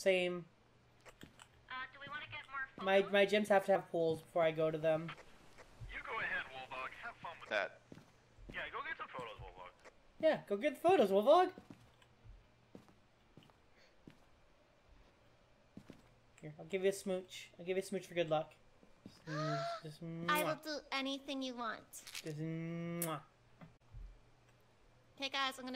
Same. Do we want to get more photos? My gyms have to have pools before I go to them. You go ahead, Wolvog. Have fun with that. Yeah, go get some photos, Wolvog. Yeah, go get the photos, Wolvog. Here, I'll give you a smooch. I'll give you a smooch for good luck. Just I will do anything you want. Just mwah. Okay, guys, I'm gonna